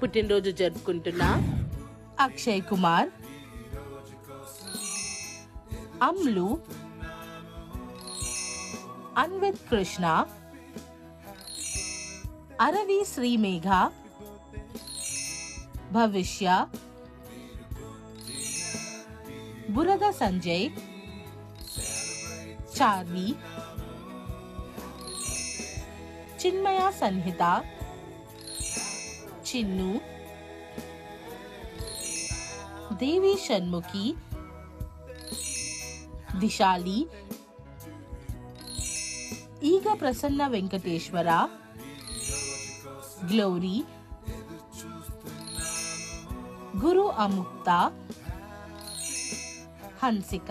పుట్టినరోజు జరుపుకుంటున్న అక్షయ్ కుమార్, అమ్లు, అన్విత్ కృష్ణ, అరవి శ్రీమేఘ, భవిష్య, బురద సంజయ్, చార్వి, చిన్మయ సన్హిత, చిన్ను, దేవి షణ్ముఖి, దిశాలి, ఈగ ప్రసన్న వెంకటేశ్వర, గ్లోరీ, గురు అముక్త, హన్సిక,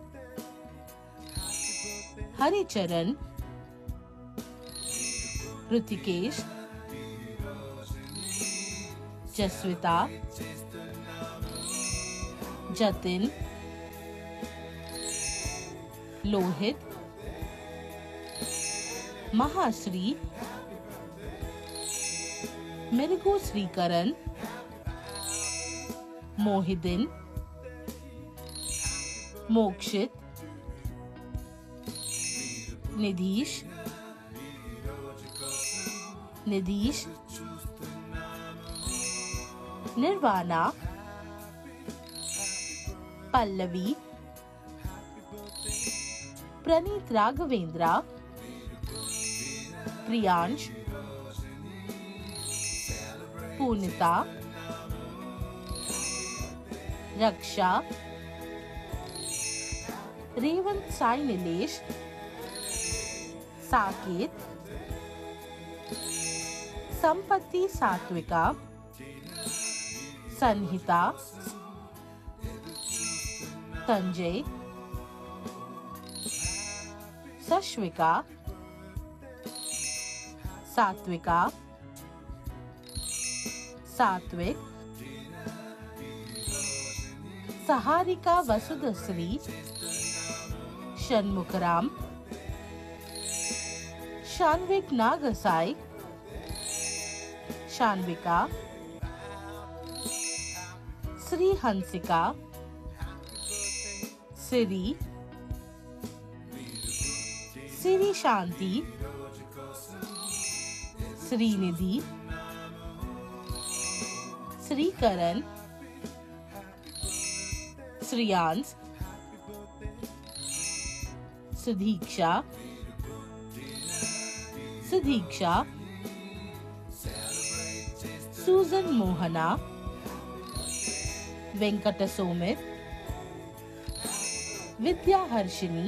హరిచరణ్, ऋतिकेश, जसविता, जतिन, लोहित, महाश्री, मिर्गू श्रीकरण, मोहिदीन, मोक्षित, निधीश, निधीश, निर्वाणा, पल्लवी, प्रणीत राघवेंद्र, प्रियांश, पूर्णिता, रक्षा, रेवंत साई नीलेश, साकेत, संपत्ति सात्विका, संहिता, संजय, सश्विका, सात्विका, सात्विक, सहारिका वसुधश्री, षण्मुखराम, शान्विक नागसाई, शान्विका, श्री हंसिका, सिरी, सिरी शांति, श्रीनिधि, श्रीकरण, श्रियांश, सुधीक्षा, सुधीक्षा, सुजन मोहना, वेंकट सोमित, विद्या हर्षिनी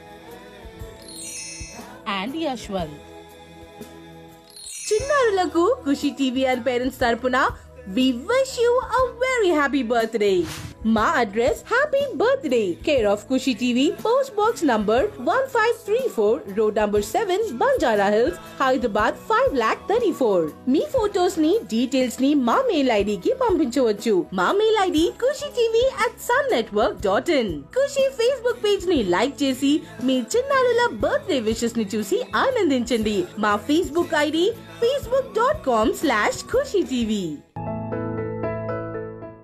and यशवंत. చిన్నారులకు ఖుషి టీవీ అండ్ పేరెంట్స్ తరపున we wish you a very happy birthday. మా address happy birthday care of Khushi TV, post box number 1534, road number 7, Banjara Hills, Hyderabad 5,34,000. మీ ఫోటోస్ ని, డీటెయిల్స్ ని మా మెయిల్ ఐడి కి పంపించవచ్చు. మా mail ID khushitv@sunnetwork.in. Khushi Facebook page ని లైక్ చేసి మీ చిన్నారుల బర్త్డే విషెస్ ని చూసి ఆనందించండి. మా ఫేస్బుక్ ఐడి facebook.com/khushitv.